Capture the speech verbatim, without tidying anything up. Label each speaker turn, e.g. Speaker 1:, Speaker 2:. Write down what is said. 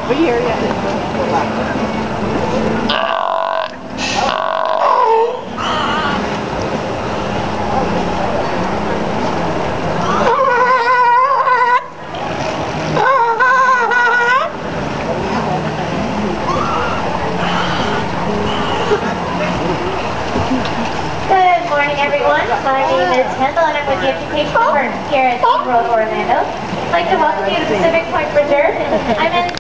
Speaker 1: We hear you.
Speaker 2: Good morning, everyone. My name is Kendall, and I'm with the Education Department here at SeaWorld Orlando. I'd like to welcome you to Pacific Point Preserve. I'm in